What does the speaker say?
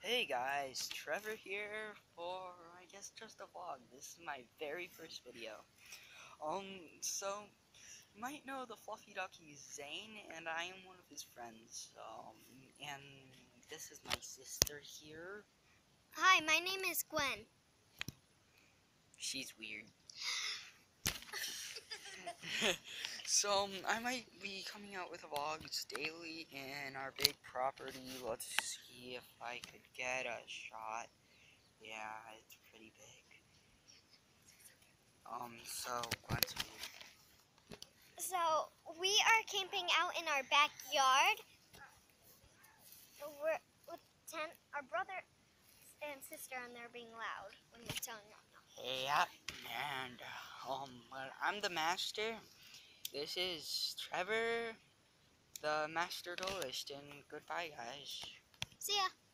Hey guys, Trevor here for, I guess, just a vlog. This is my very first video. So, you might know the fluffy ducky Zane, and I am one of his friends. And this is my sister here. Hi, my name is Gwen. She's weird. So, I might be coming out with vlogs daily in our big property. Let's see if I could get a shot. Yeah, it's pretty big. So, Gwen's weird. So, we are camping out in our backyard. We're with our brother and sister, and they're being loud when we're telling them. Yeah, and, well, I'm the master. This is Trevor, the master duelist, and goodbye, guys. See ya.